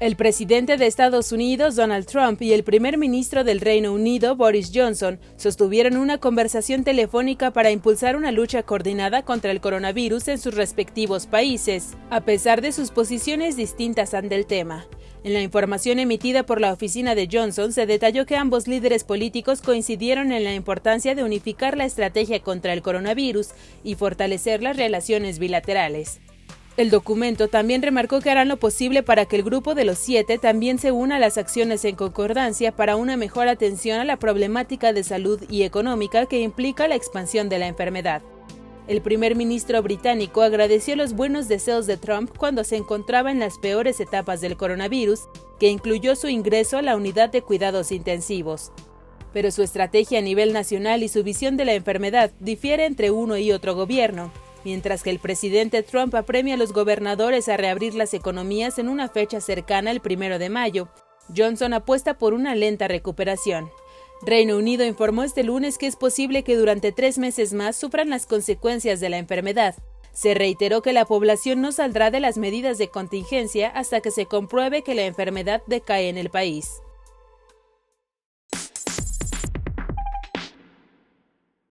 El presidente de Estados Unidos, Donald Trump, y el primer ministro del Reino Unido, Boris Johnson, sostuvieron una conversación telefónica para impulsar una lucha coordinada contra el coronavirus en sus respectivos países, a pesar de sus posiciones distintas ante el tema. En la información emitida por la oficina de Johnson se detalló que ambos líderes políticos coincidieron en la importancia de unificar la estrategia contra el coronavirus y fortalecer las relaciones bilaterales. El documento también remarcó que harán lo posible para que el grupo de los 7 también se una a las acciones en concordancia para una mejor atención a la problemática de salud y económica que implica la expansión de la enfermedad. El primer ministro británico agradeció los buenos deseos de Trump cuando se encontraba en las peores etapas del coronavirus, que incluyó su ingreso a la unidad de cuidados intensivos. Pero su estrategia a nivel nacional y su visión de la enfermedad difiere entre uno y otro gobierno. Mientras que el presidente Trump apremia a los gobernadores a reabrir las economías en una fecha cercana al 1 de mayo, Johnson apuesta por una lenta recuperación. Reino Unido informó este lunes que es posible que durante 3 meses más sufran las consecuencias de la enfermedad. Se reiteró que la población no saldrá de las medidas de contingencia hasta que se compruebe que la enfermedad decae en el país.